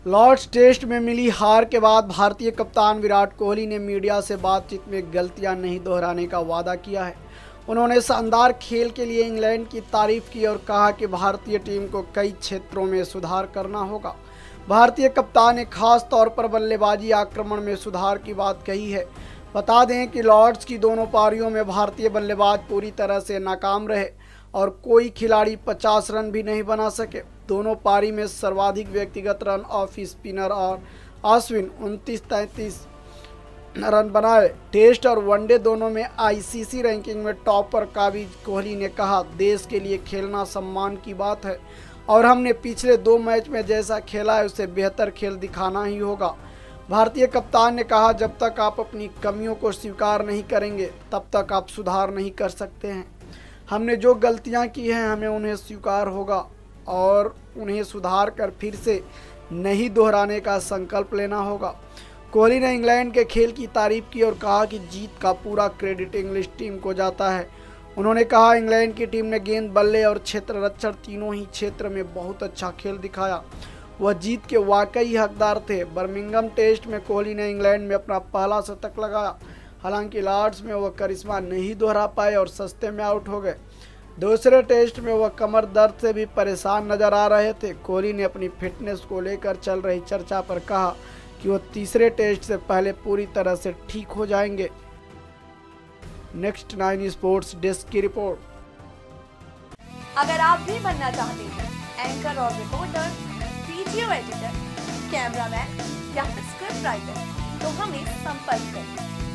Lord's test में मिली हार के बाद भारतीय कप्तान विराट कोहली ने मीडिया से बातचीत में गलतियां नहीं दोहराने का वादा किया है। उन्होंने शानदार खेल के लिए इंग्लैंड की तारीफ की और कहा कि भारतीय टीम को कई क्षेत्रों में सुधार करना होगा। भारतीय कप्तान ने खास तौर पर बल्लेबाजी आक्रमण में सुधार की बात कही है। बता दें कि लॉर्ड्स की दोनों पारियों में भारतीय बल्लेबाज पूरी तरह से नाकाम रहे और कोई खिलाड़ी 50 रन भी नहीं बना सके। दोनों पारी में सर्वाधिक व्यक्तिगत रन ऑफ स्पिनर और अश्विन 29-33 रन बनाए। टेस्ट और वनडे दोनों में आईसीसी रैंकिंग में टॉप पर काबिज कोहली ने कहा, देश के लिए खेलना सम्मान की बात है और हमने पिछले 2 मैच में जैसा खेला है उससे बेहतर खेल दिखाना ही होगा। भारतीय कप्तान ने कहा, जब तक आप अपनी कमियों को स्वीकार नहीं करेंगे तब तक आप सुधार नहीं कर सकते हैं। हमने जो गलतियां की हैं हमें उन्हें स्वीकार होगा और उन्हें सुधार कर फिर से नहीं दोहराने का संकल्प लेना होगा। कोहली ने इंग्लैंड के खेल की तारीफ की और कहा कि जीत का पूरा क्रेडिट इंग्लिश टीम को जाता है। उन्होंने कहा, इंग्लैंड की टीम ने गेंद, बल्ले और क्षेत्र रक्षण तीनों ही क्षेत्र में बहुत अच्छा खेल दिखाया। वह जीत के वाकई हकदार थे। बर्मिंघम टेस्ट में कोहली ने इंग्लैंड में अपना पहला शतक लगाया। हालांकि लॉर्ड्स में वह करिश्मा नहीं दोहरा पाए और सस्ते में आउट हो गए। दूसरे टेस्ट में वह कमर दर्द से भी परेशान नजर आ रहे थे। कोहली ने अपनी फिटनेस को लेकर चल रही चर्चा पर कहा कि वह तीसरे टेस्ट से पहले पूरी तरह से ठीक हो जाएंगे। नेक्स्ट 9 स्पोर्ट्स डेस्क की रिपोर्ट। अगर आप भी बनना चाहते हैं एंकर और रिपोर्टर, वीडियो एडिटर, कैमरामैन या फिर स्क्रिप्ट राइटर, तो हमें संपर्क करें।